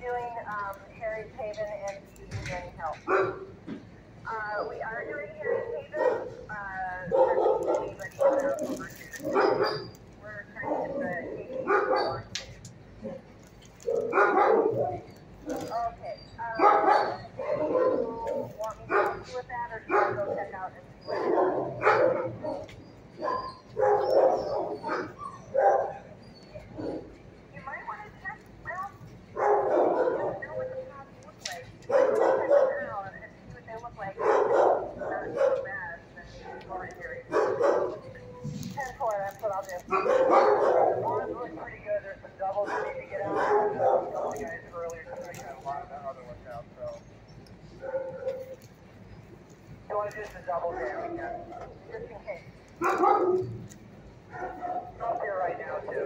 doing Harry's Haven and do you need any help? We are doing Harry's Haven. We're trying to get the okay. Do you want me to help you with that, or should I go check out and see what you might want to check, well, you don't know what the cops look like. You might want to check them out and see what they look like. Not so bad, then maybe more Harry. 10-4, that's what I'll do. One's looking pretty good. There's some doubles that need to get out. A couple of guys earlier today got a lot of the other ones out, so. You want to do the doubles there, we can. Just in case. Up here right now, too.